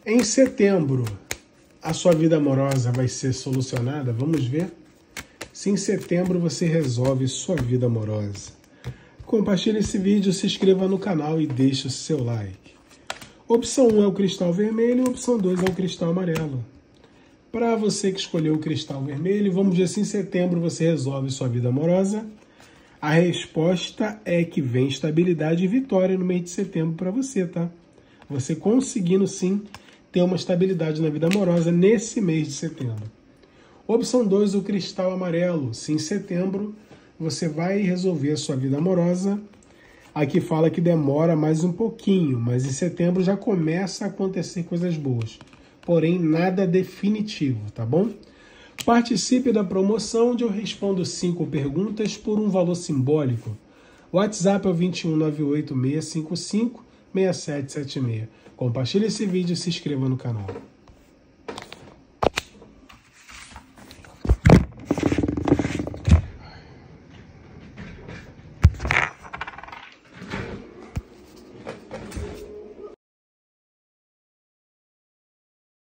Em setembro, a sua vida amorosa vai ser solucionada? Vamos ver se em setembro você resolve sua vida amorosa. Compartilhe esse vídeo, se inscreva no canal e deixe o seu like. Opção 1 é o cristal vermelho, opção 2 é o cristal amarelo. Para você que escolheu o cristal vermelho, vamos ver se em setembro você resolve sua vida amorosa. A resposta é que vem estabilidade e vitória no mês de setembro para você, tá? Você conseguindo sim ter uma estabilidade na vida amorosa nesse mês de setembro. Opção 2, o cristal amarelo. Se em setembro você vai resolver a sua vida amorosa, aqui fala que demora mais um pouquinho, mas em setembro já começa a acontecer coisas boas. Porém, nada definitivo, tá bom? Participe da promoção onde eu respondo 5 perguntas por um valor simbólico. O WhatsApp é o 21986556776. Compartilhe esse vídeo e se inscreva no canal.